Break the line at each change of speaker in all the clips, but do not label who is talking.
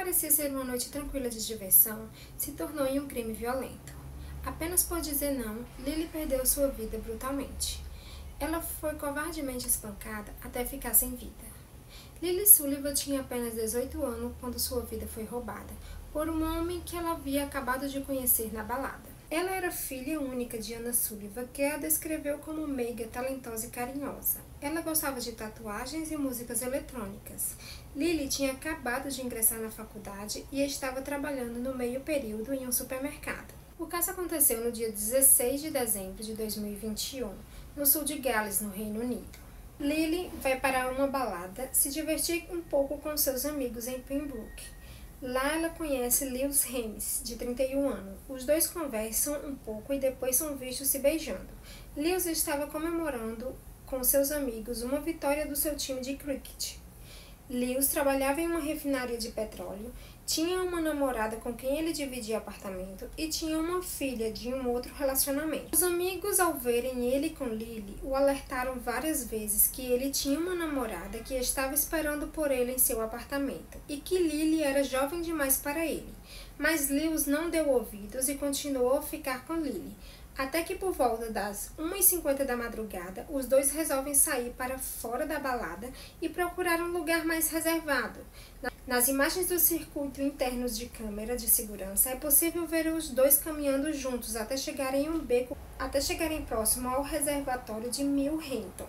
parecia ser uma noite tranquila de diversão se tornou em um crime violento. Apenas por dizer não, Lily perdeu sua vida brutalmente. Ela foi covardemente espancada até ficar sem vida. Lily Sullivan tinha apenas 18 anos quando sua vida foi roubada por um homem que ela havia acabado de conhecer na balada. Ela era filha única de Anna Sullivan, que a descreveu como meiga, talentosa e carinhosa. Ela gostava de tatuagens e músicas eletrônicas. Lily tinha acabado de ingressar na faculdade e estava trabalhando no meio período em um supermercado. O caso aconteceu no dia 16 de dezembro de 2021, no sul de Gales, no Reino Unido. Lily vai para uma balada se divertir um pouco com seus amigos em Pembroke. Lá ela conhece Lewis Haynes, de 31 anos. Os dois conversam um pouco e depois são vistos se beijando. Lewis estava comemorando com seus amigos uma vitória do seu time de cricket. Lewis trabalhava em uma refinaria de petróleo, tinha uma namorada com quem ele dividia apartamento e tinha uma filha de um outro relacionamento. Os amigos, ao verem ele com Lily, o alertaram várias vezes que ele tinha uma namorada que estava esperando por ele em seu apartamento e que Lily era jovem demais para ele. Mas Lewis não deu ouvidos e continuou a ficar com Lily. Até que por volta das 1h50 da madrugada, os dois resolvem sair para fora da balada e procurar um lugar mais reservado. Nas imagens do circuito internos de câmera de segurança, é possível ver os dois caminhando juntos até chegarem em um beco, próximo ao reservatório de Millhampton.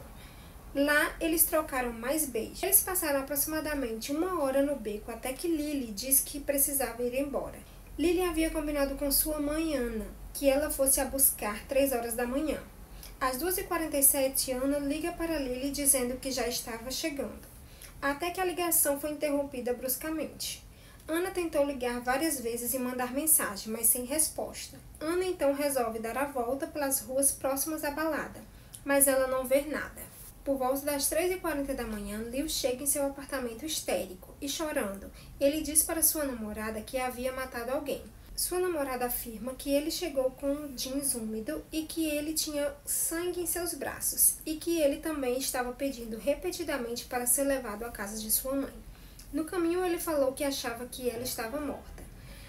Lá, eles trocaram mais beijos. Eles passaram aproximadamente 1 hora no beco até que Lily disse que precisava ir embora. Lily havia combinado com sua mãe, Anna, que ela fosse a buscar 3 horas da manhã. Às 2h47, Anna liga para Lily dizendo que já estava chegando, até que a ligação foi interrompida bruscamente. Anna tentou ligar várias vezes e mandar mensagem, mas sem resposta. Anna então resolve dar a volta pelas ruas próximas à balada, mas ela não vê nada. Por volta das 3h40 da manhã, Lewis chega em seu apartamento histérico e chorando. Ele diz para sua namorada que havia matado alguém. Sua namorada afirma que ele chegou com jeans úmido e que ele tinha sangue em seus braços e que ele também estava pedindo repetidamente para ser levado à casa de sua mãe. No caminho, ele falou que achava que ela estava morta.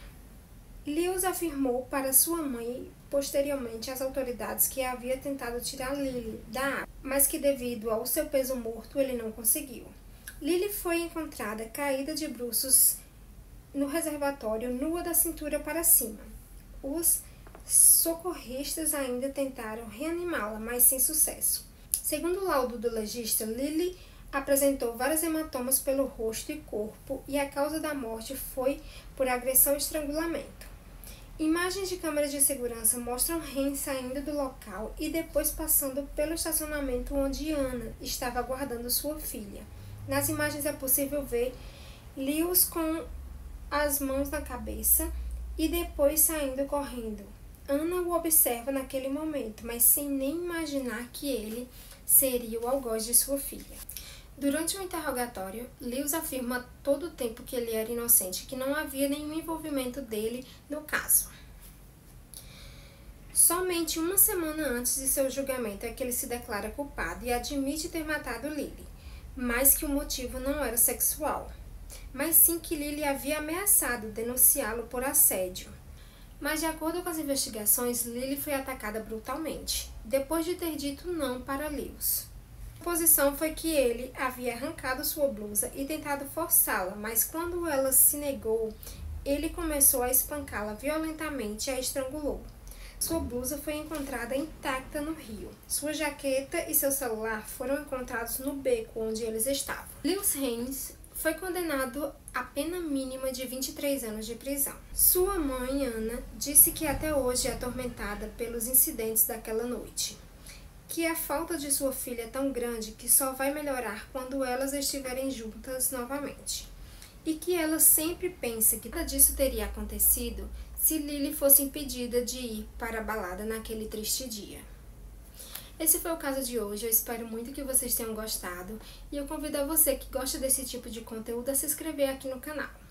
Lewis afirmou para sua mãe posteriormente às autoridades que havia tentado tirar Lily da água, mas que devido ao seu peso morto ele não conseguiu. Lily foi encontrada caída de bruços no reservatório, nua da cintura para cima. Os socorristas ainda tentaram reanimá-la, mas sem sucesso. Segundo o laudo do legista, Lily apresentou vários hematomas pelo rosto e corpo e a causa da morte foi por agressão e estrangulamento. Imagens de câmeras de segurança mostram Haynes saindo do local e depois passando pelo estacionamento onde Anna estava aguardando sua filha. Nas imagens é possível ver Lewis com as mãos na cabeça e depois saindo correndo. Anna o observa naquele momento, mas sem nem imaginar que ele seria o algoz de sua filha. Durante o interrogatório, Lewis afirma todo o tempo que ele era inocente, que não havia nenhum envolvimento dele no caso. Somente 1 semana antes de seu julgamento é que ele se declara culpado e admite ter matado Lily, mas que o motivo não era sexual, mas sim que Lily havia ameaçado denunciá-lo por assédio. Mas de acordo com as investigações, Lily foi atacada brutalmente, depois de ter dito não para Lewis. A posição foi que ele havia arrancado sua blusa e tentado forçá-la, mas quando ela se negou, ele começou a espancá-la violentamente e a estrangulou. Sua blusa foi encontrada intacta no rio. Sua jaqueta e seu celular foram encontrados no beco onde eles estavam. Lewis Haynes foi condenado a pena mínima de 23 anos de prisão. Sua mãe, Anna, disse que até hoje é atormentada pelos incidentes daquela noite, que a falta de sua filha é tão grande que só vai melhorar quando elas estiverem juntas novamente, e que ela sempre pensa que nada disso teria acontecido se Lily fosse impedida de ir para a balada naquele triste dia. Esse foi o caso de hoje, eu espero muito que vocês tenham gostado e eu convido a você que gosta desse tipo de conteúdo a se inscrever aqui no canal.